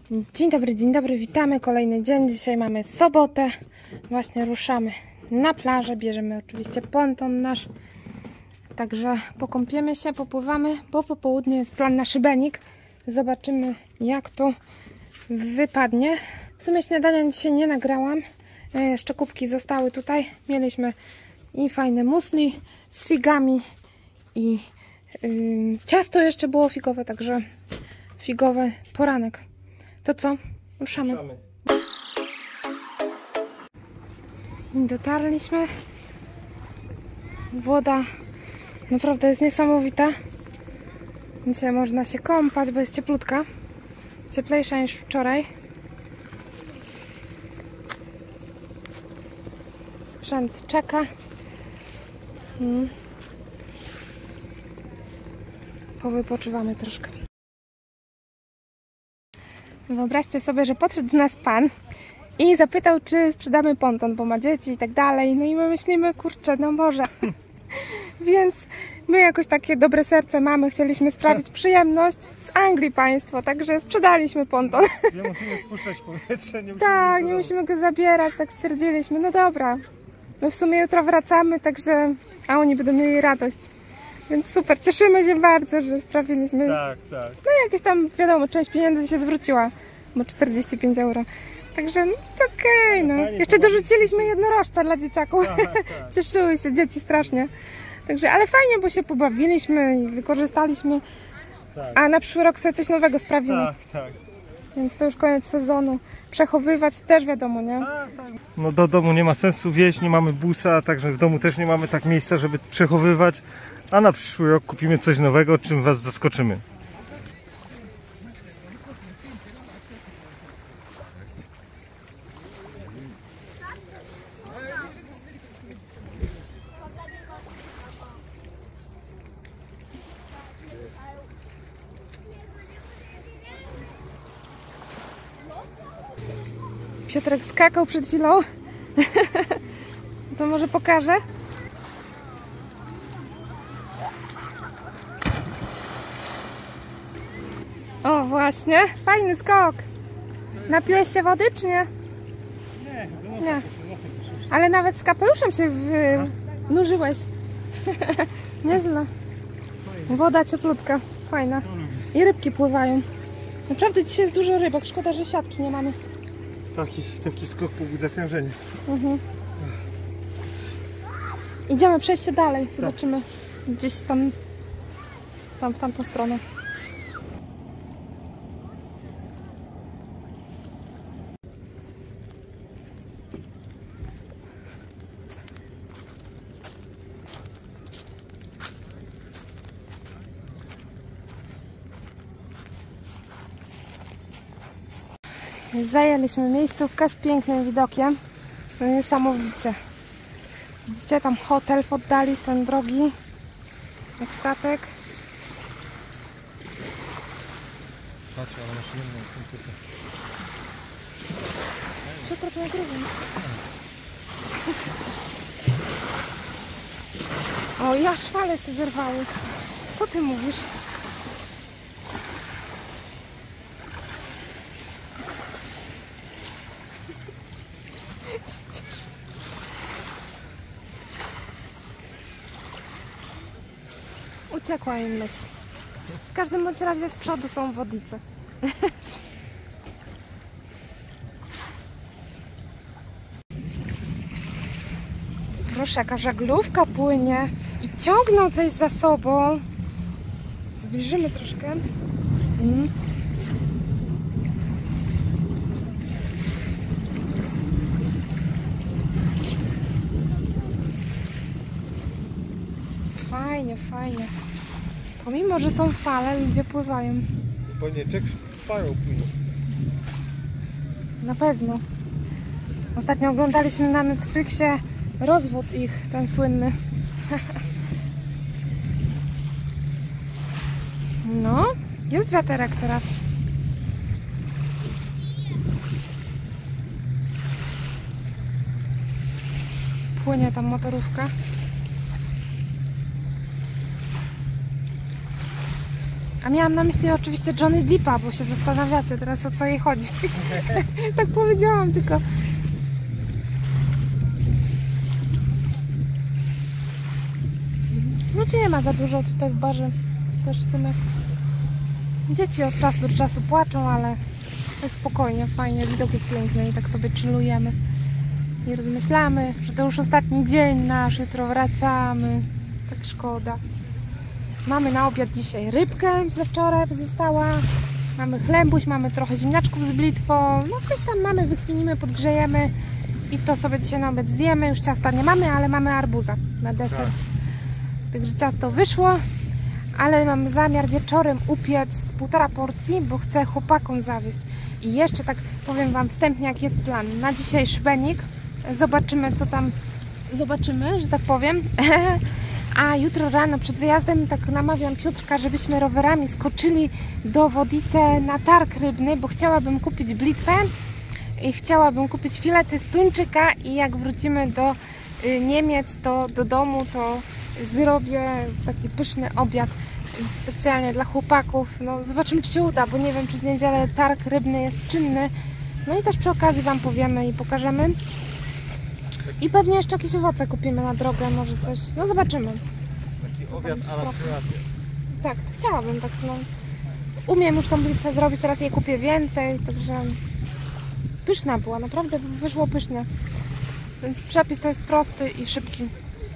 Dzień dobry, witamy. Kolejny dzień. Dzisiaj mamy sobotę. Właśnie ruszamy na plażę. Bierzemy oczywiście ponton nasz. Także pokąpiemy się, popływamy, bo po południu jest plan na szybenik. Zobaczymy, jak to wypadnie. W sumie śniadania dzisiaj nie nagrałam. Jeszcze kubki zostały tutaj. Mieliśmy i fajne musli z figami i ciasto jeszcze było figowe, także figowy poranek. To co? Ruszamy. Dotarliśmy. Woda naprawdę jest niesamowita. Dzisiaj można się kąpać, bo jest cieplutka. Cieplejsza niż wczoraj. Sprzęt czeka. Powypoczywamy troszkę. Wyobraźcie sobie, że podszedł do nas pan i zapytał, czy sprzedamy ponton, bo ma dzieci i tak dalej. No i my myślimy, kurczę, no może. Więc my jakoś takie dobre serce mamy, chcieliśmy sprawić przyjemność. Z Anglii państwo, także sprzedaliśmy ponton. Nie musimy spuszczać powietrze, nie musimy tak, nie musimy go zabierać, tak stwierdziliśmy. No dobra, my w sumie jutro wracamy, także a oni będą mieli radość. Więc super, cieszymy się bardzo, że sprawiliśmy. Tak. No jakieś tam, wiadomo, część pieniędzy się zwróciła, bo 45 euro. Także no, okej, no. Jeszcze dorzuciliśmy jednorożca dla dzieciaków. Tak. Cieszyły się dzieci strasznie. Także, ale fajnie, bo się pobawiliśmy i wykorzystaliśmy. Tak. A na przyszły rok sobie coś nowego sprawimy. Tak. Więc to już koniec sezonu. Przechowywać też wiadomo, nie? Tak. No do domu nie ma sensu wieźć, nie mamy busa, także w domu też nie mamy tak miejsca, żeby przechowywać. A na przyszły rok kupimy coś nowego, czym was zaskoczymy. Piotrek skakał przed chwilą. To może pokażę. O, właśnie. Fajny skok. Napiłeś się wody, czy nie? Nie. Ale nawet z kapeluszem się wynurzyłeś. Nieźle. Woda cieplutka. Fajna. I rybki pływają. Naprawdę dzisiaj jest dużo rybek. Szkoda, że siatki nie mamy. Taki skok pobudza krążenie. Idziemy przejście dalej. Zobaczymy gdzieś tam w tamtą stronę. Zajęliśmy miejscówkę z pięknym widokiem. No niesamowicie. Widzicie tam hotel w oddali, ten drogi jak statek. Patrz, ale masz inną komputer. Piotrek nagrywam. O, ja szwale się zerwały. Co ty mówisz? Uciekła im myśl. W każdym bądź razie z przodu są wodnice. Proszę, jaka żaglówka płynie i ciągną coś za sobą. Zbliżymy troszkę. Fajnie. Pomimo, że są fale, ludzie pływają. Zupełnie Jack Sparrow płynie. Na pewno. Ostatnio oglądaliśmy na Netflixie rozwód ich, ten słynny. No, jest wiaterek teraz. Płynie tam motorówka. A miałam na myśli oczywiście Johnny Deppa, bo się zastanawiacie teraz, o co jej chodzi. Tak powiedziałam tylko. Ludzi nie ma za dużo tutaj w barze. Też w sumie dzieci od czasu do czasu płaczą, ale jest spokojnie, fajnie, widok jest piękny i tak sobie chillujemy. I rozmyślamy, że to już ostatni dzień nasz, jutro wracamy. Tak szkoda. Mamy na obiad dzisiaj rybkę ze wczoraj została. Mamy chlebuś, mamy trochę ziemniaczków z blitwą. No coś tam mamy, wykminimy, podgrzejemy. I to sobie dzisiaj na obiad zjemy. Już ciasta nie mamy, ale mamy arbuza na deser. Tak. Także ciasto wyszło. Ale mam zamiar wieczorem upiec z 1,5 porcji, bo chcę chłopakom zawieźć. I jeszcze tak powiem wam wstępnie, jaki jest plan. Na dzisiaj szbenik. Zobaczymy, co tam... Zobaczymy, że tak powiem. A jutro rano przed wyjazdem tak namawiam Piotrka, żebyśmy rowerami skoczyli do Wodice na targ rybny, bo chciałabym kupić blitwę i chciałabym kupić filety z tuńczyka i jak wrócimy do Niemiec, to do domu, to zrobię taki pyszny obiad specjalnie dla chłopaków. No zobaczymy, czy się uda, bo nie wiem, czy w niedzielę targ rybny jest czynny. No i też przy okazji wam powiemy i pokażemy. I pewnie jeszcze jakieś owoce kupimy na drogę, może coś. No zobaczymy. Taki obiad a la Kroatię. Tak, chciałabym tak, no. Umiem już tą blitwę zrobić, teraz jej kupię więcej, także pyszna była, naprawdę wyszło pysznie. Więc przepis to jest prosty i szybki.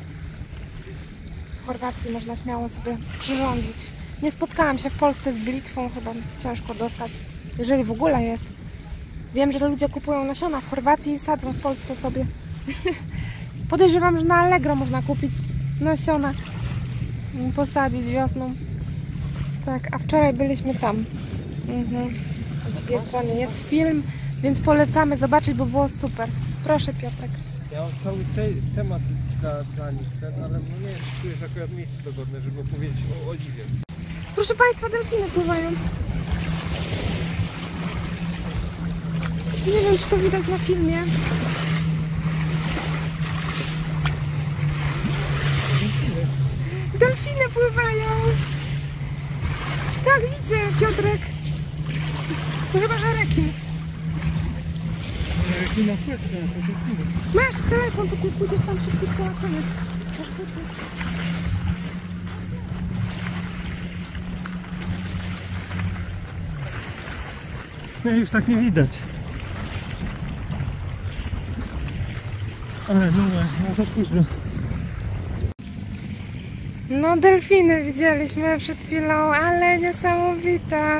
W Chorwacji można śmiało sobie przyrządzić. Nie spotkałam się w Polsce z blitwą, chyba ciężko dostać, jeżeli w ogóle jest. Wiem, że ludzie kupują nasiona w Chorwacji i sadzą w Polsce sobie. Podejrzewam, że na Allegro można kupić nasiona, posadzić wiosną. Tak, a wczoraj byliśmy tam. Po drugiej stronie jest film, więc polecamy zobaczyć, bo było super. Proszę, Piotrek. Ja mam cały temat dla nich, ale no nie wiem, czy tu jest akurat miejsce dogodne, żeby opowiedzieć o Oliwie. Proszę Państwa, delfiny pływają. Nie wiem, czy to widać na filmie. Delfiny pływają. Tak, widzę, Piotrek. To chyba, że rekin. Masz telefon, to ty pójdziesz tam szybciutko na koniec. No już tak nie widać. Ale no za późno. No delfiny widzieliśmy przed chwilą, ale niesamowita.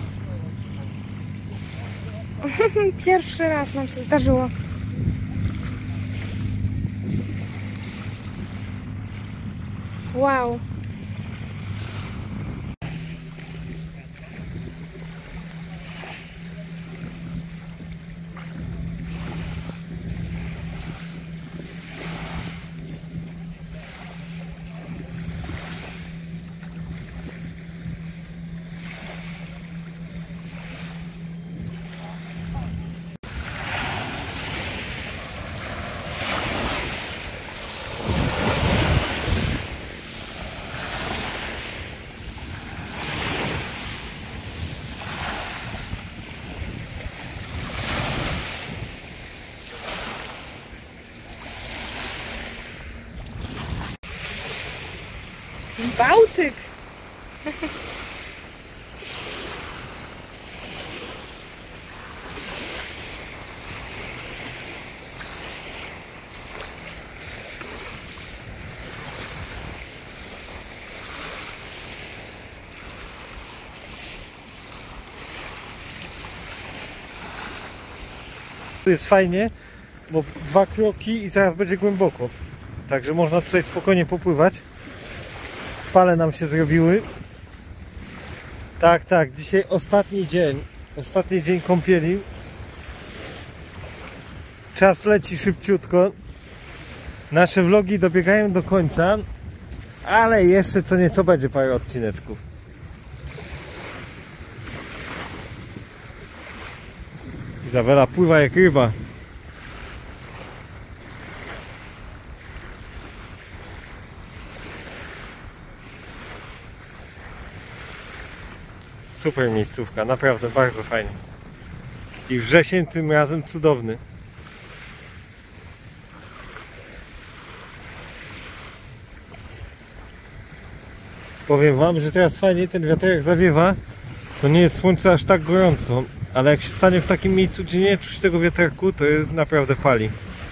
Pierwszy raz nam się zdarzyło. Wow. Bałtyk! Tu jest fajnie, bo 2 kroki i zaraz będzie głęboko. Także można tutaj spokojnie popływać. Fale nam się zrobiły. Tak, dzisiaj ostatni dzień. Ostatni dzień kąpieli. Czas leci szybciutko. Nasze vlogi dobiegają do końca, ale jeszcze co nieco będzie parę odcineczków. Izabela pływa jak ryba. Super miejscówka, naprawdę bardzo fajnie. I wrzesień tym razem cudowny. Powiem wam, że teraz fajnie ten wiaterek zawiewa. To nie jest słońce aż tak gorąco, ale jak się stanie w takim miejscu, gdzie nie czuć tego wiaterku, to naprawdę pali.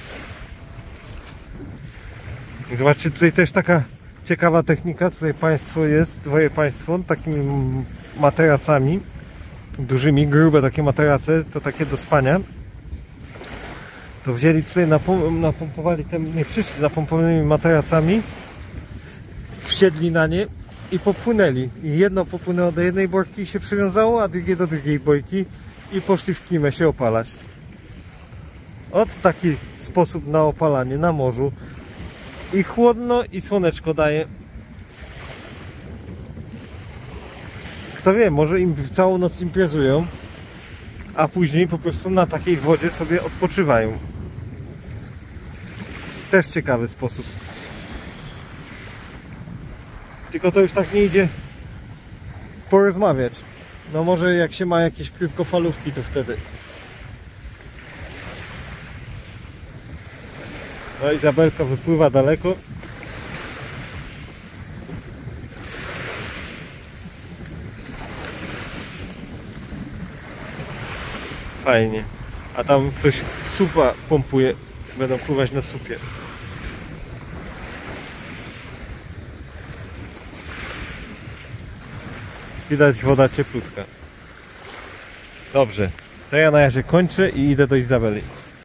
I zobaczcie, tutaj też taka ciekawa technika. Tutaj państwo jest, dwoje państwo, takimi materacami. Dużymi, grube takie materace, to takie do spania. To wzięli tutaj, napompowali, nie przyszli napompowanymi materacami, wsiedli na nie i popłynęli. I jedno popłynęło do jednej bojki i się przywiązało, a drugie do drugiej bojki i poszli w kimę się opalać. Ot taki sposób na opalanie na morzu. I chłodno, i słoneczko daje. Kto wie, może im całą noc imprezują, a później po prostu na takiej wodzie sobie odpoczywają. Też ciekawy sposób. Tylko to już tak nie idzie porozmawiać. No może jak się ma jakieś krótkofalówki, to wtedy. No Izabelka wypływa daleko. Fajnie. A tam ktoś supa pompuje. Będą pływać na supie. Widać, woda cieplutka. Dobrze. To ja na razie kończę i idę do Izabeli.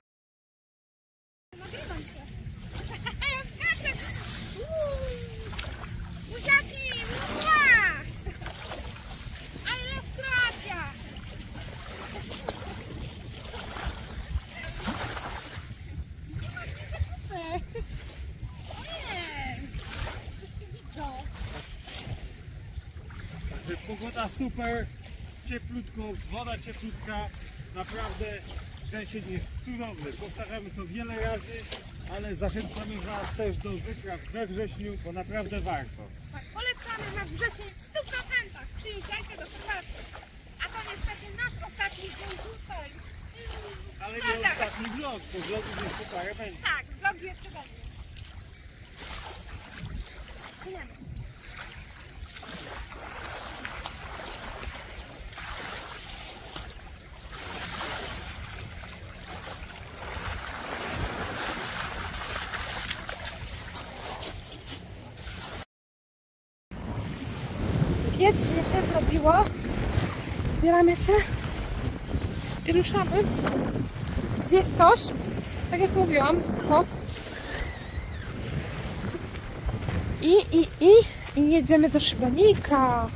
Pogoda super, cieplutko, woda cieplutka, naprawdę wrzesień jest cudowny. Powtarzamy to wiele razy, ale zachęcamy Was też do wypraw we wrześniu, bo naprawdę warto. Tak, polecamy na wrzesień w 100%. Przyjeżdżajcie do Karpaty. A to niestety nasz ostatni dzień tutaj. Ale nie ostatni vlog, bo vlogów jeszcze parę będzie. Tak, vlogi jeszcze będzie. Płyniemy. Wietrznie się zrobiło. Zbieramy się i ruszamy. Zjeść coś, tak jak mówiłam, co? I jedziemy do Szybanika.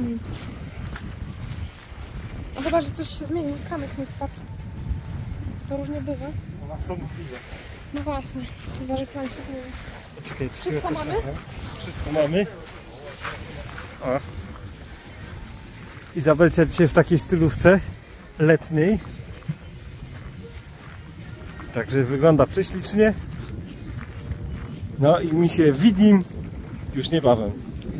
No chyba, że coś się zmieni. Kamyk mi wpadł. To różnie bywa. Ona są chwile. No właśnie, chyba, że Państwo nie wiem. Czekaj, Wszystko mamy? Wszystko mamy. O. Izabelcia dzisiaj w takiej stylówce letniej. Także wygląda prześlicznie. No i mi się widzim już niebawem.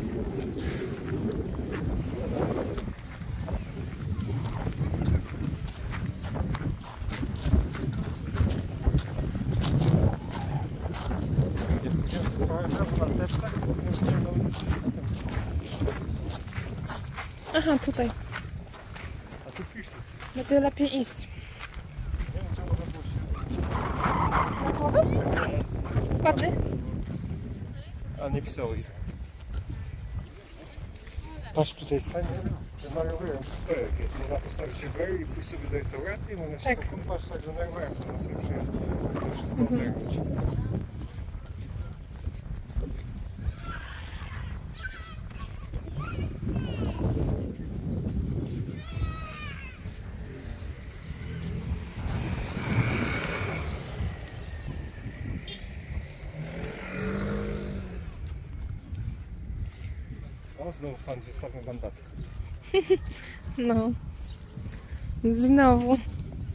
Aha, tutaj. A tu pisze. Będzie lepiej iść. Nie wiem, czemu to było. Ładny? A nie pisało ich. Patrz, tutaj jest fajnie. Malowałem stołek jest. Można postawić się w i pójść sobie do restauracji. Można się Tak. pokąpać, także malowałem, można sobie przyjechać. To wszystko ogarnąć. O, znowu pan wystawił mandat. No. Znowu.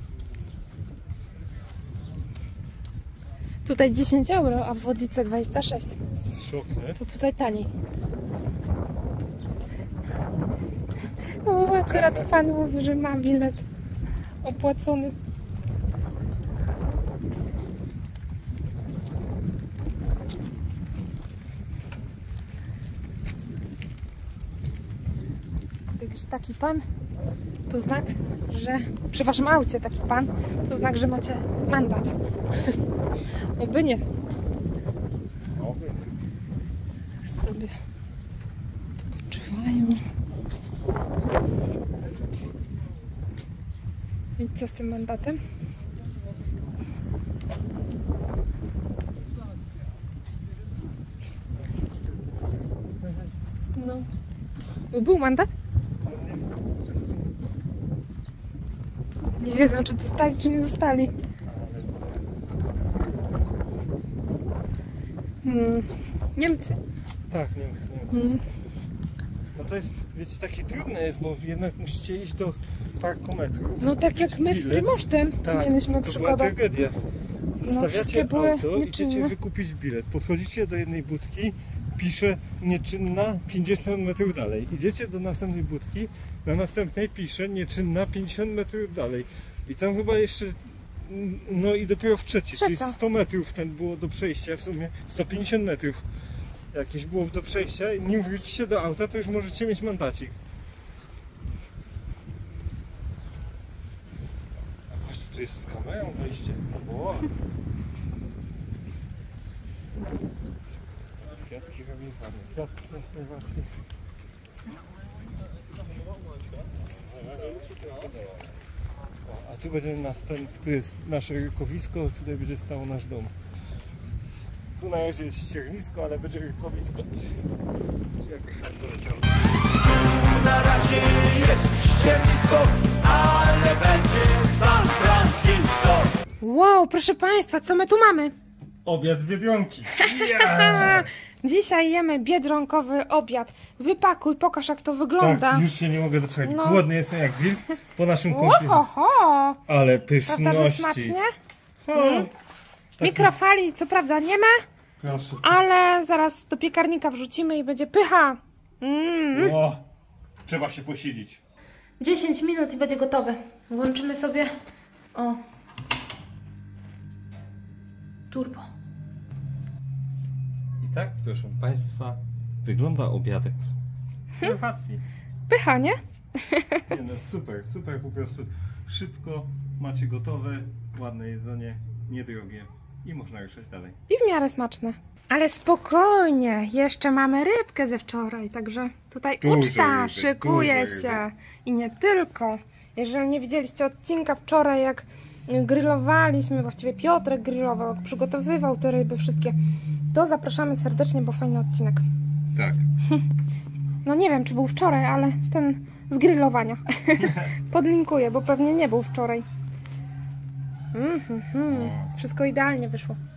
Tutaj 10 euro, a w Wodlice 26. Szok, nie? To tutaj taniej. O, akurat pan mówi, że ma bilet opłacony. Także taki pan to znak, że przy waszym aucie taki pan to znak, że macie mandat. Oby nie. Sobie odpoczywają. I co z tym mandatem? No. Był mandat? Nie wiedzą, czy dostali, czy nie dostali. Niemcy. Tak, Niemcy. No to jest, wiecie, takie trudne jest, bo jednak musicie iść do parkometrów. No tak jak my w Primosztem mieliśmy to przygodę. była tragedia. Zostawiacie były auto i nieczynne. chcecie wykupić bilet. Podchodzicie do jednej budki, pisze nieczynna 50 metrów dalej. Idziecie do następnej budki, na następnej pisze nieczynna 50 metrów dalej. I tam chyba jeszcze, no i dopiero w trzeciej, czyli 100 metrów ten było do przejścia, w sumie 150 metrów jakieś było do przejścia i nim wrócicie do auta, to już możecie mieć mandacik. A właśnie tu jest z kamerą wejście. O. Kwiatki robią ładnie. Kwiatki są najbardziej. A tu będzie tu jest nasze rykowisko, tutaj będzie stało nasz dom. Tu na razie jest ściernisko, ale będzie rykowisko. Na razie jest ściernisko, ale będzie San Francisco. Wow, proszę Państwa, co my tu mamy? Obiad z Biedronki. Dzisiaj jemy biedronkowy obiad. Wypakuj, pokaż jak to wygląda. Tak, już się nie mogę doczekać. No. Głodny jestem jak wilk po naszym kąpie. Oho, Ale prawda, że pyszności. smacznie? Tak, Mikrofali co prawda nie ma, proszę. ale zaraz do piekarnika wrzucimy i będzie pycha. O, trzeba się posilić. 10 minut i będzie gotowe. Włączymy sobie turbo. I tak, proszę Państwa, wygląda obiadek. Chorwacji. Pycha, nie? Nie no, super, super, po prostu szybko macie gotowe, ładne jedzenie, niedrogie i można ruszać dalej. I w miarę smaczne. Ale spokojnie, jeszcze mamy rybkę ze wczoraj, także tutaj Duże uczta ryby, szykuje duże się. ryby. I nie tylko. Jeżeli nie widzieliście odcinka wczoraj, jak grillowaliśmy, właściwie Piotrek grillował, jak przygotowywał te ryby wszystkie, to zapraszamy serdecznie, bo fajny odcinek. Tak. No nie wiem, czy był wczoraj, ale ten z grillowania. Podlinkuję, bo pewnie nie był wczoraj. Wszystko idealnie wyszło.